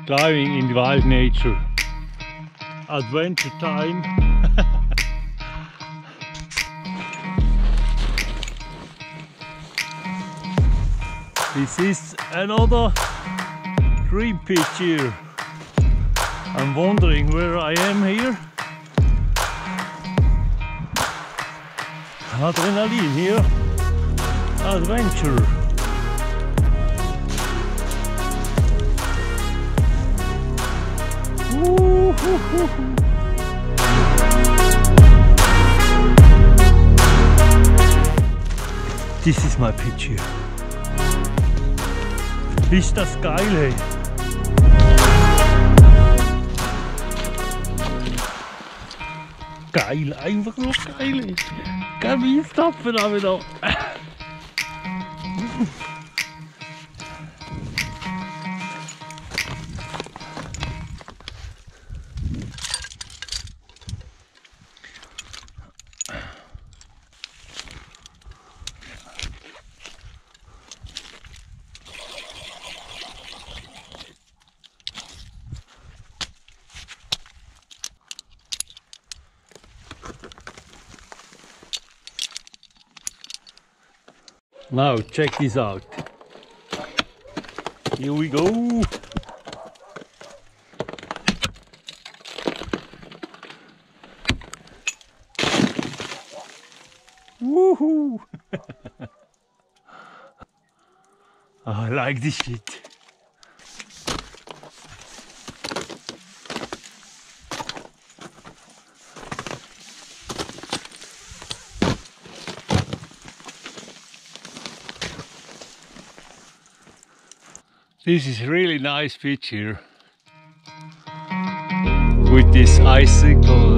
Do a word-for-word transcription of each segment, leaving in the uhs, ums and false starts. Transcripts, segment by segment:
Climbing in wild nature. Adventure time. This is another dream pitch here. I'm wondering where I am here. Adrenaline here. Adventure. Woo -hoo -hoo -hoo. This is my pitch here. Ist das geil, hey? Geil, einfach nur geil, hey. Kein Wiestapfen da wieder. Now check this out. Here we go. Woohoo! I like this shit. This is really nice pitch here with this icicle.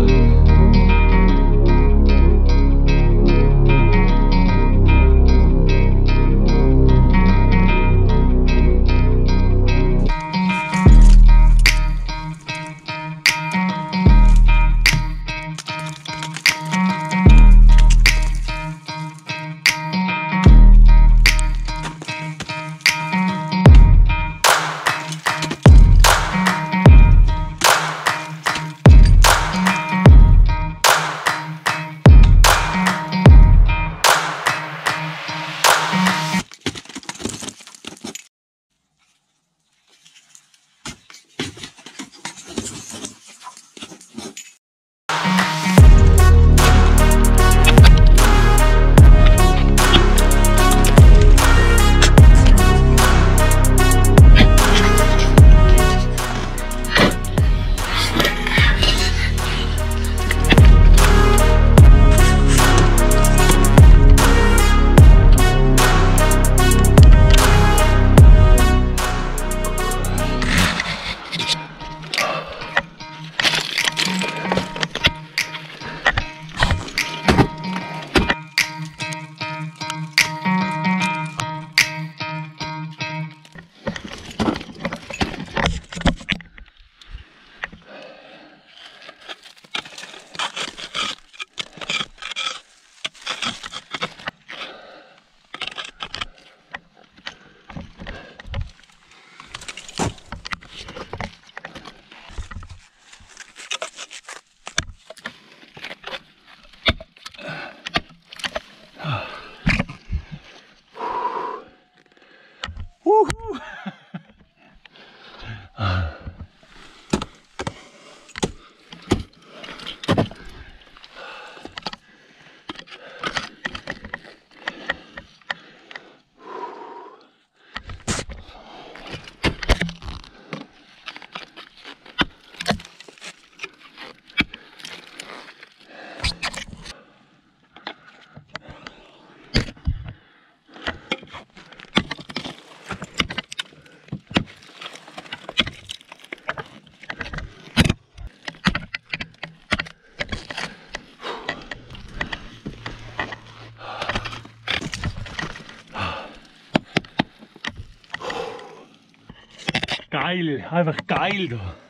Geil, einfach geil da.